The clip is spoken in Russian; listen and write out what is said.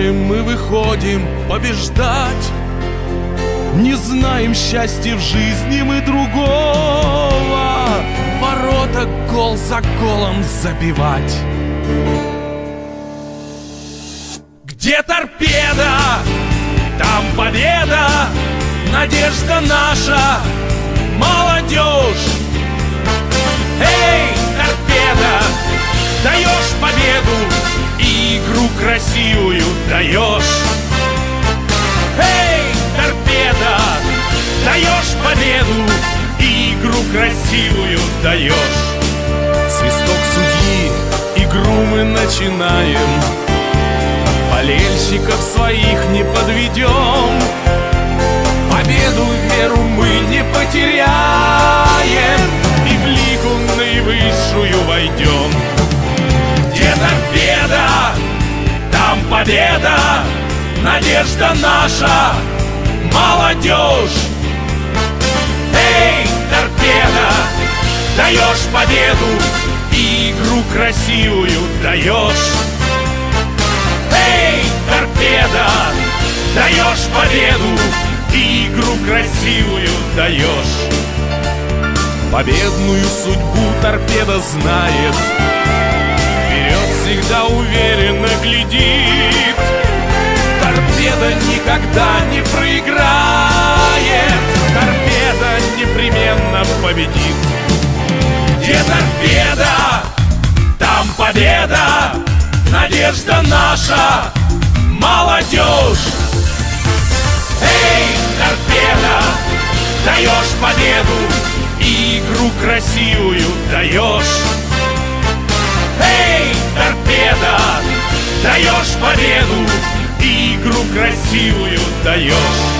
горы мы выходим побеждать. Не знаем счастья в жизни мы другого, ворота гол за голом забивать. Где торпеда, там победа, надежда наша, молодежь. Эй, торпеда, даешь победу и игру красивую даешь. Эй, торпеда, даешь победу и игру красивую даешь. Свисток судьи, игру мы начинаем, болельщиков своих не подведем. Победу, веру мы не потеряем и в лигу наивысшую войдем. Где торпеда, там победа, надежда наша, молодежь. Эй, торпеда, даешь победу и игру красивую даешь. Эй, торпеда, даешь победу и игру красивую даешь. Победную судьбу торпеда знает, вперед всегда уверенно глядит. Торпеда никогда не проиграет, торпеда непременно победит. Где торпеда, там победа, надежда наша, молодежь. Эй, торпеда, даешь победу и игру красивую даешь. Эй, торпеда, даешь победу и игру красивую даешь.